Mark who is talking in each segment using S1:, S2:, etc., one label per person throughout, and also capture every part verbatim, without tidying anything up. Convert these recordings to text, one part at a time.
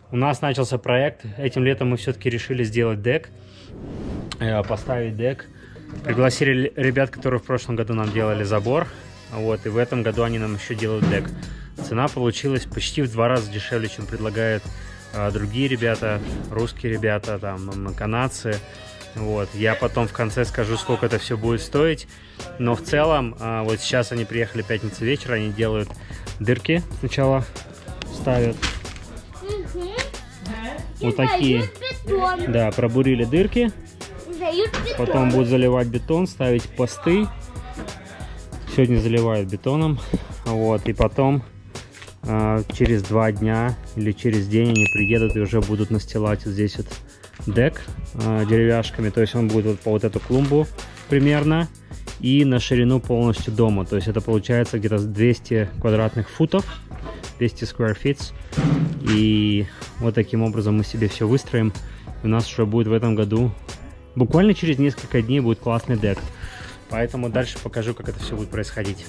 S1: У нас начался проект. Этим летом мы все-таки решили сделать дек, поставить дек. Пригласили ребят, которые в прошлом году нам делали забор. Вот, и в этом году они нам еще делают дек. Цена получилась почти в два раза дешевле, чем предлагают а, другие ребята, русские ребята, там, канадцы. Вот. Я потом в конце скажу, сколько это все будет стоить. Но в целом, а, вот сейчас они приехали в пятницу вечер, они делают дырки сначала, ставят. Угу. Вот такие. Да, пробурили дырки. Потом будут заливать бетон, ставить посты. Сегодня заливают бетоном. Вот, и потом э, через два дня или через день они приедут и уже будут настилать вот здесь вот дек э, деревяшками. То есть он будет вот по вот эту клумбу примерно и на ширину полностью дома. То есть это получается где-то двести квадратных футов, двести square feet. И вот таким образом мы себе все выстроим. У нас уже будет в этом году, буквально через несколько дней, будет классный дек. Поэтому дальше покажу, как это все будет происходить.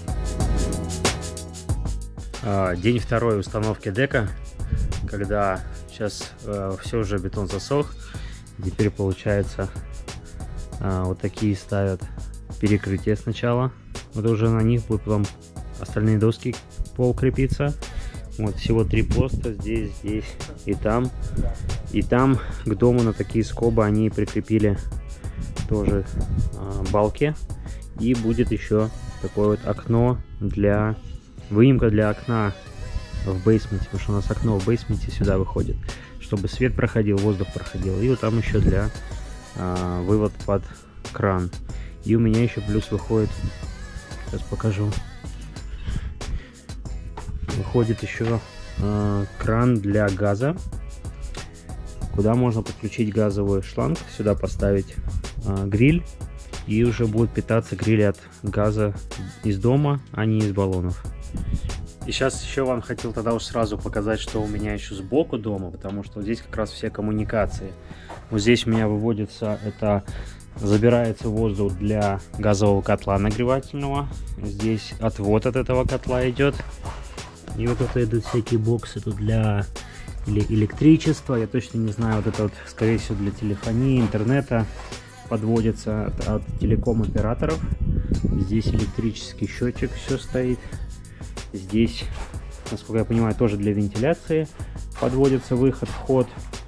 S1: День второй установки дека, когда сейчас э, все уже бетон засох. Теперь получается э, вот такие ставят перекрытия сначала. Вот уже на них будут потом остальные доски пол крепиться. Вот всего три поста, здесь, здесь и там. И там к дому на такие скобы они прикрепили тоже э, балки. И будет еще такое вот окно для... выемка для окна в бейсменте, потому что у нас окно в бейсменте сюда выходит, чтобы свет проходил, воздух проходил. И вот там еще для а, вывод под кран. И у меня еще плюс выходит, сейчас покажу, выходит еще а, кран для газа, куда можно подключить газовый шланг, сюда поставить а, гриль. И уже будет питаться гриль от газа из дома, а не из баллонов. И сейчас еще вам хотел тогда уж сразу показать, что у меня еще сбоку дома, потому что здесь как раз все коммуникации. Вот здесь у меня выводится, это забирается воздух для газового котла нагревательного. Здесь отвод от этого котла идет. И вот это идут всякие боксы тут для или электричества. Я точно не знаю, вот это вот, скорее всего, для телефонии, интернета. Подводится от, от телеком-операторов. Здесь электрический счетчик все стоит. Здесь, насколько я понимаю, тоже для вентиляции подводится выход, вход.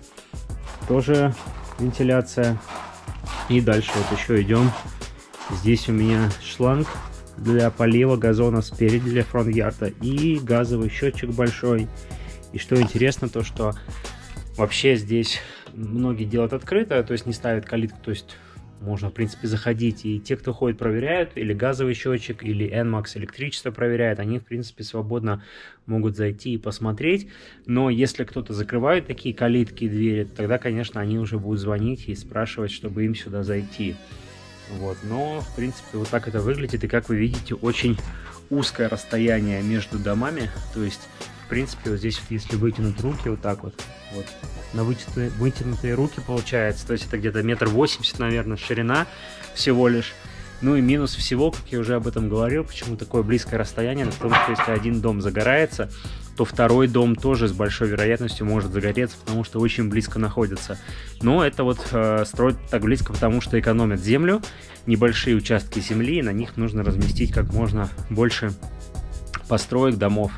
S1: Тоже вентиляция. И дальше вот еще идем. Здесь у меня шланг для полива газона спереди, для фронт-ярда. И газовый счетчик большой. И что интересно, то что вообще здесь многие делают открыто, то есть не ставят калитку, то есть можно, в принципе, заходить. И те, кто ходит, проверяют, или газовый счетчик, или Enmax электричество проверяют, они, в принципе, свободно могут зайти и посмотреть. Но если кто-то закрывает такие калитки и двери, тогда, конечно, они уже будут звонить и спрашивать, чтобы им сюда зайти. Вот. Но, в принципе, вот так это выглядит. И, как вы видите, очень узкое расстояние между домами. То есть, в принципе, вот здесь, вот, если вытянуть руки вот так вот, вот на вытянутые, вытянутые руки получается, то есть это где-то метр восемьдесят, наверное, ширина всего лишь. Ну и минус всего, как я уже об этом говорил, почему такое близкое расстояние, потому что если один дом загорается, то второй дом тоже с большой вероятностью может загореться, потому что очень близко находится. Но это вот э, строят так близко, потому что экономят землю, небольшие участки земли, и на них нужно разместить как можно больше построек, домов.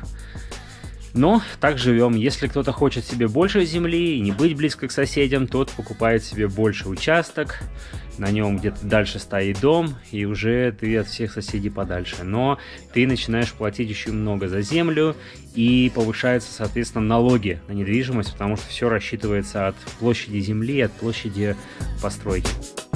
S1: Но так живем. Если кто-то хочет себе больше земли и не быть близко к соседям, тот покупает себе больше участок, на нем где-то дальше стоит дом, и уже ты от всех соседей подальше. Но ты начинаешь платить очень много за землю, и повышаются, соответственно, налоги на недвижимость, потому что все рассчитывается от площади земли, от площади постройки.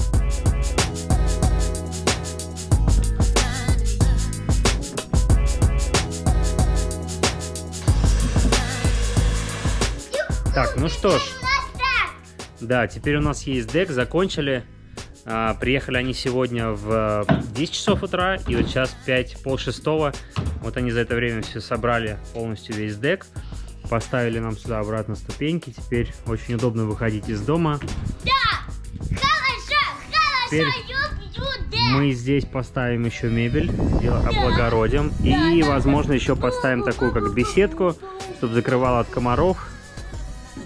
S1: Так, ну что ж, да, теперь у нас есть дек, закончили. А, приехали они сегодня в десять часов утра, и вот сейчас пять, пол шестого. Вот они за это время все собрали полностью весь дек. Поставили нам сюда обратно ступеньки. Теперь очень удобно выходить из дома.
S2: Да! Хорошо, хорошо,
S1: Теперь мы здесь поставим еще мебель, облагородим. И, возможно, еще поставим такую как беседку, чтобы закрывала от комаров.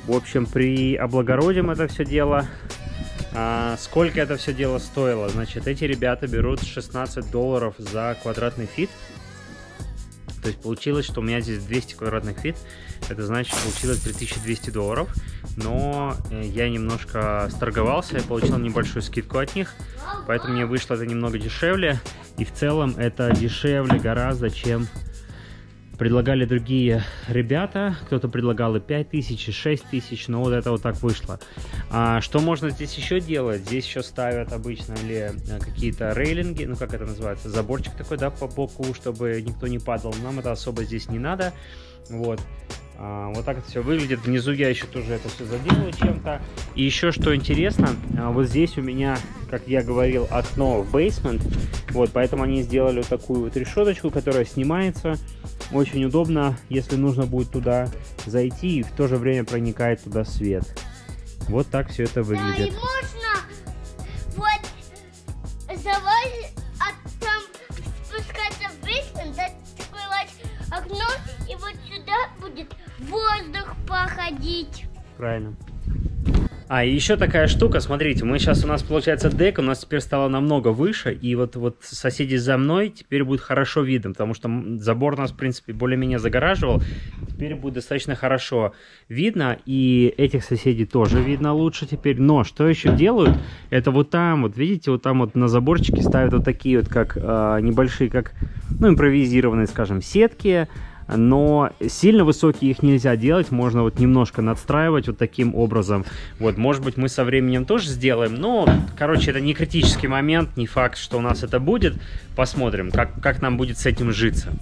S1: В общем, при облагородим это все дело. А сколько это все дело стоило? Значит, эти ребята берут шестнадцать долларов за квадратный фит. То есть получилось, что у меня здесь двести квадратных фит. Это значит, получилось три тысячи двести долларов. Но я немножко сторговался, я получил небольшую скидку от них. Поэтому мне вышло это немного дешевле. И в целом это дешевле гораздо, чем предлагали другие ребята. Кто-то предлагал и пять тысяч, и шесть тысяч, но вот это вот так вышло. А что можно здесь еще делать? Здесь еще ставят обычно или какие-то рейлинги, ну как это называется, заборчик такой, да, по боку, чтобы никто не падал. Нам это особо здесь не надо. Вот. А, вот так это все выглядит. Внизу я еще тоже это все заделаю чем-то. И еще что интересно, вот здесь у меня, как я говорил, окно в бейсмент. Вот, поэтому они сделали вот такую вот решеточку, которая снимается. Очень удобно, если нужно будет туда зайти, и в то же время проникает туда свет. Вот так все это выглядит.
S2: Да, и можно вот залазить, а там спускаться в бейсмент, открывать окно, и вот сюда будет воздух походить.
S1: Правильно. А, и еще такая штука, смотрите, мы сейчас, у нас получается дек, у нас теперь стало намного выше, и вот, вот соседи за мной теперь будет хорошо видно, потому что забор нас, в принципе, более-менее загораживал, теперь будет достаточно хорошо видно, и этих соседей тоже видно лучше теперь. Но что еще делают, это вот там, вот видите, вот там вот на заборчике ставят вот такие вот, как э, небольшие, как, ну, импровизированные, скажем, сетки. Но сильно высокие их нельзя делать, можно вот немножко надстраивать вот таким образом. Вот, может быть, мы со временем тоже сделаем, но, короче, это не критический момент, не факт, что у нас это будет. Посмотрим, как, как нам будет с этим житься.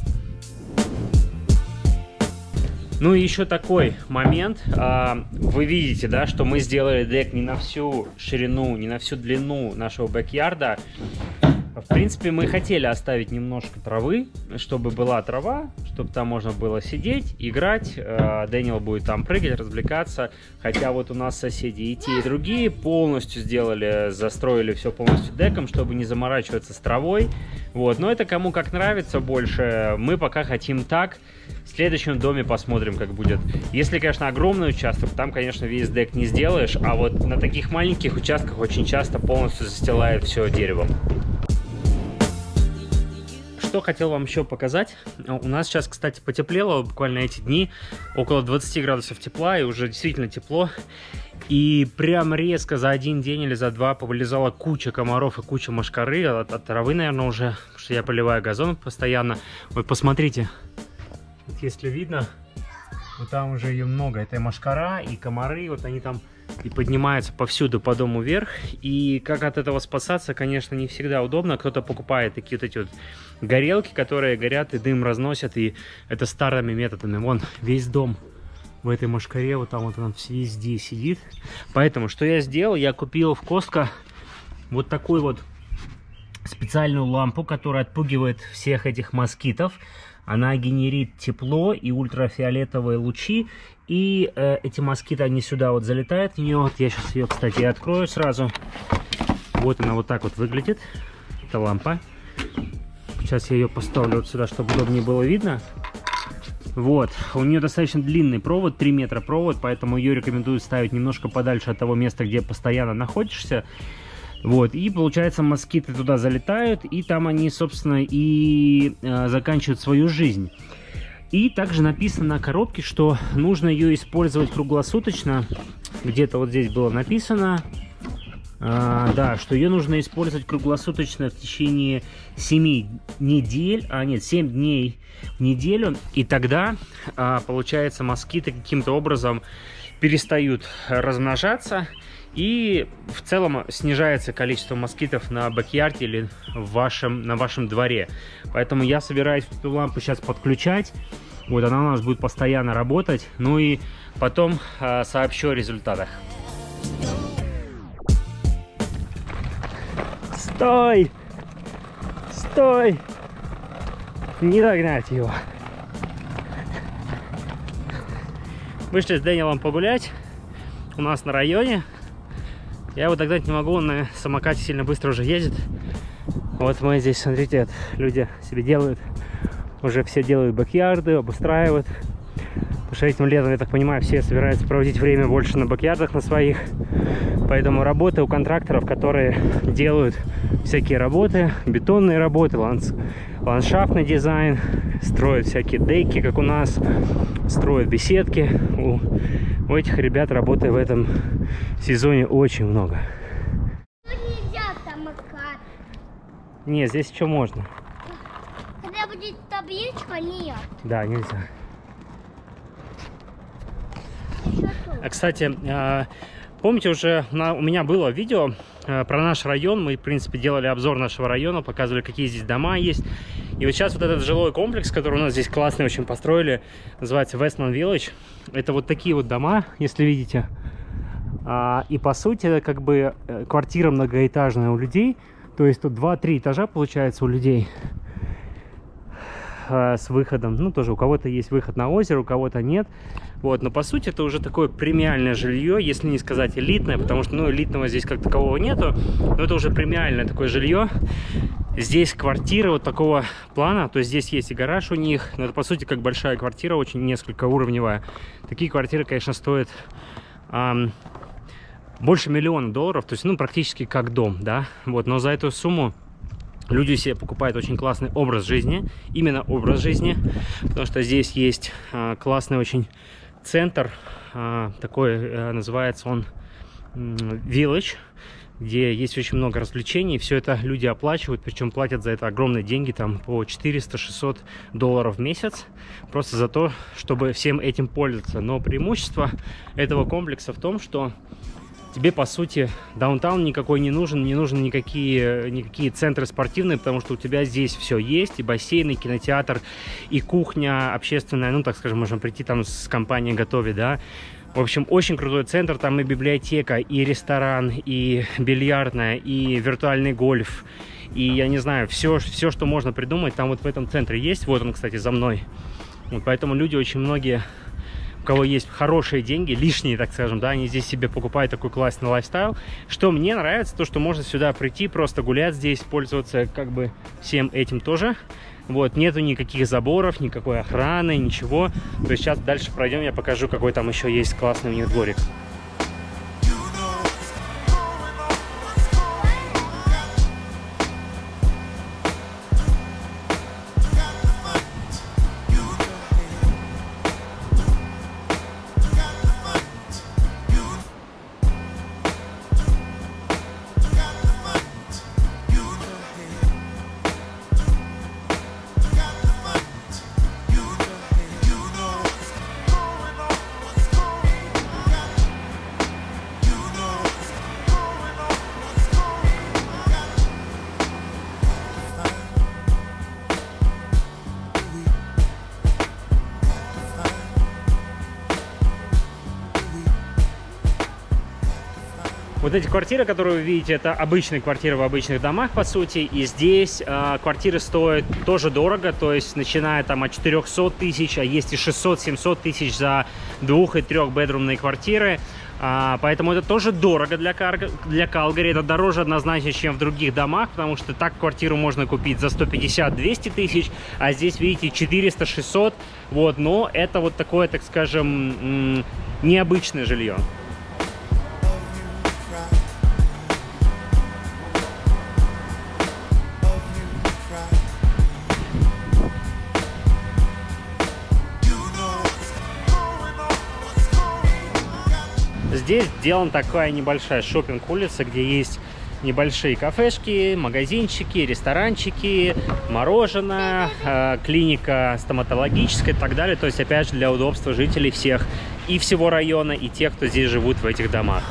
S1: Ну и еще такой момент. Вы видите, да, что мы сделали дек не на всю ширину, не на всю длину нашего бэк-ярда. В принципе, мы хотели оставить немножко травы, чтобы была трава, чтобы там можно было сидеть, играть. Дэниел будет там прыгать, развлекаться. Хотя вот у нас соседи и те, и другие полностью сделали, застроили все полностью деком, чтобы не заморачиваться с травой. Вот. Но это кому как нравится больше. Мы пока хотим так. В следующем доме посмотрим, как будет. Если, конечно, огромный участок, там, конечно, весь дек не сделаешь. А вот на таких маленьких участках очень часто полностью застилает все деревом. Что хотел вам еще показать. У нас сейчас, кстати, потеплело буквально эти дни. Около двадцати градусов тепла, и уже действительно тепло. И прям резко за один день или за два повылезала куча комаров и куча мошкары. От, от травы, наверное, уже, потому что я поливаю газон постоянно. Вот посмотрите. Вот если видно, вот там уже ее много. Это и мошкара, и комары. Вот они там и поднимаются повсюду по дому вверх. И как от этого спасаться, конечно, не всегда удобно. Кто-то покупает такие вот эти вот горелки, которые горят и дым разносят. И это старыми методами. Вон весь дом в этой мошкаре. Вот там вот он везде сидит. Поэтому что я сделал? Я купил в Costco вот такую вот специальную лампу, которая отпугивает всех этих москитов. Она генерит тепло и ультрафиолетовые лучи. И э, эти москиты, они сюда вот залетают в нее. Вот я сейчас ее, кстати, открою сразу. Вот она вот так вот выглядит. Это лампа. Сейчас я ее поставлю вот сюда, чтобы удобнее было видно. Вот. У нее достаточно длинный провод, три метра провод. Поэтому ее рекомендую ставить немножко подальше от того места, где постоянно находишься. Вот, и получается, москиты туда залетают, и там они, собственно, и э, заканчивают свою жизнь. И также написано на коробке, что нужно ее использовать круглосуточно. Где-то вот здесь было написано, э, да, что ее нужно использовать круглосуточно в течение семи недель, а нет, семь дней в неделю. И тогда, э, получается, москиты каким-то образом перестают размножаться. И в целом снижается количество москитов на бэк-ярде или в вашем, на вашем дворе. Поэтому я собираюсь эту лампу сейчас подключать. Вот она у нас будет постоянно работать. Ну и потом э, сообщу о результатах. Стой! Стой! Не догнать его. Вышли с Дэниелом погулять. У нас на районе. Я его догнать не могу, он на самокате сильно быстро уже ездит. Вот мы здесь, смотрите, люди себе делают, уже все делают бэк-ярды, обустраивают. Потому что этим летом, я так понимаю, все собираются проводить время больше на бэк-ярдах на своих. Поэтому работы у контракторов, которые делают всякие работы, бетонные работы, ландс... ландшафтный дизайн, строят всякие деки, как у нас, строят беседки. У, у этих ребят работы в этом сезоне очень много.
S2: Нельзя самокат.
S1: Нет, здесь еще можно.
S2: Когда будет табличка, нет.
S1: Да, нельзя.
S2: Еще тут.
S1: А, кстати, помните, уже на, у меня было видео про наш район. Мы, в принципе, делали обзор нашего района, показывали, какие здесь дома есть. И вот сейчас вот этот жилой комплекс, который у нас здесь классный очень построили, называется Westman Village. Это вот такие вот дома, если видите. И по сути, это как бы квартира многоэтажная у людей. То есть тут два-три этажа получается у людей с выходом. Ну, тоже у кого-то есть выход на озеро, у кого-то нет. Вот, но по сути это уже такое премиальное жилье, если не сказать элитное, потому что, ну, элитного здесь как такового нету, но это уже премиальное такое жилье. Здесь квартира вот такого плана, то есть здесь есть и гараж у них, но это по сути как большая квартира, очень несколько уровневая. Такие квартиры, конечно, стоят эм, больше миллиона долларов, то есть, ну, практически как дом, да, вот, но за эту сумму люди себе покупают очень классный образ жизни, именно образ жизни, потому что здесь есть э, классный очень центр, э, такой, э, называется он э, Village, где есть очень много развлечений, все это люди оплачивают, причем платят за это огромные деньги, там по четыреста-шестьсот долларов в месяц, просто за то, чтобы всем этим пользоваться. Но преимущество этого комплекса в том, что тебе, по сути, даунтаун никакой не нужен, не нужны никакие, никакие центры спортивные, потому что у тебя здесь все есть, и бассейн, и кинотеатр, и кухня общественная, ну, так скажем, можно прийти там с компанией готовить, да. В общем, очень крутой центр, там и библиотека, и ресторан, и бильярдная, и виртуальный гольф, и, я не знаю, все, все, что можно придумать, там вот в этом центре есть. Вот он, кстати, за мной. Вот поэтому люди очень многие, у кого есть хорошие деньги, лишние, так скажем, да, они здесь себе покупают такой классный лайфстайл. Что мне нравится, то, что можно сюда прийти, просто гулять здесь, пользоваться как бы всем этим тоже. Вот, нету никаких заборов, никакой охраны, ничего. То есть сейчас дальше пройдем, я покажу, какой там еще есть классный у них дворик. Вот эти квартиры, которые вы видите, это обычные квартиры в обычных домах, по сути. И здесь э, квартиры стоят тоже дорого, то есть начиная там от четырёхсот тысяч, а есть и шестьсот-семьсот тысяч за двух- и трехбедрумные квартиры. А, поэтому это тоже дорого для, для Калгари. Это дороже однозначно, чем в других домах, потому что так квартиру можно купить за сто пятьдесят-двести тысяч, а здесь, видите, четыреста-шестьсот. Вот, но это вот такое, так скажем, необычное жилье. Здесь сделана такая небольшая шопинг-улица, где есть небольшие кафешки, магазинчики, ресторанчики, мороженое, э, клиника стоматологическая и так далее. То есть, опять же, для удобства жителей всех и всего района, и тех, кто здесь живут в этих домах.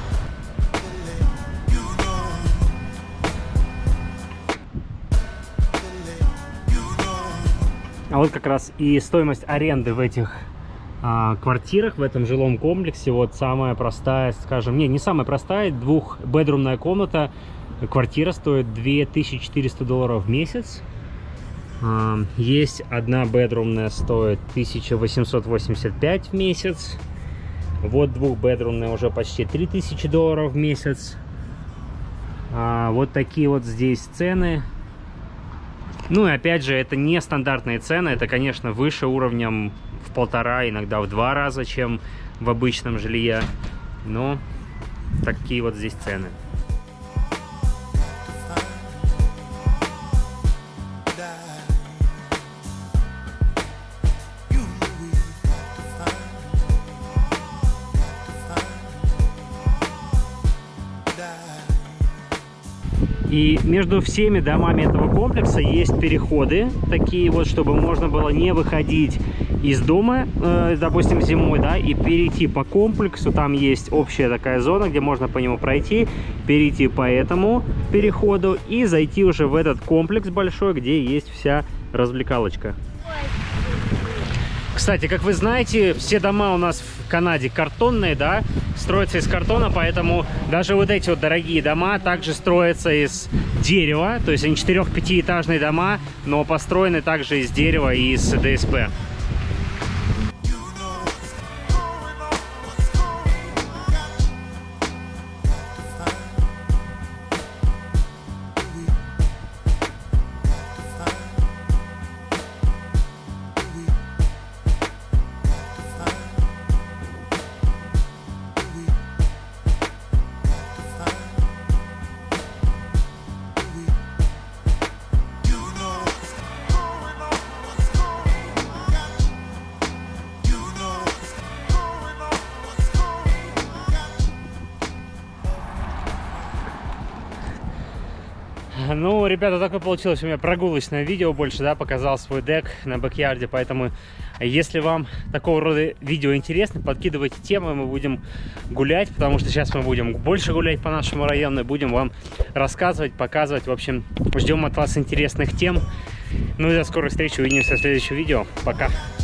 S1: А вот как раз и стоимость аренды в этих квартирах в этом жилом комплексе. Вот самая простая, скажем, не, не самая простая, двухбедрумная комната, квартира стоит две тысячи четыреста долларов в месяц. Есть одна бедрумная, стоит тысяча восемьсот восемьдесят пять в месяц. Вот двухбедрумная уже почти три тысячи долларов в месяц. Вот такие вот здесь цены. Ну и опять же, это не стандартные цены, это, конечно, выше уровнем в полтора, иногда в два раза, чем в обычном жилье. Но такие вот здесь цены. И между всеми домами этого комплекса есть переходы, такие вот, чтобы можно было не выходить из дома, э, допустим, зимой, да, и перейти по комплексу. Там есть общая такая зона, где можно по нему пройти, перейти по этому переходу и зайти уже в этот комплекс большой, где есть вся развлекалочка. Кстати, как вы знаете, все дома у нас в Канаде картонные, да, строятся из картона, поэтому даже вот эти вот дорогие дома также строятся из дерева, то есть они четырех-пятиэтажные дома, но построены также из дерева и из ДСП. Ну, ребята, такое получилось у меня прогулочное видео больше, да, показал свой дек на бэк-ярде, поэтому, если вам такого рода видео интересны, подкидывайте темы, мы будем гулять, потому что сейчас мы будем больше гулять по нашему району, и будем вам рассказывать, показывать, в общем, ждем от вас интересных тем. Ну и до скорой встречи, увидимся в следующем видео, пока!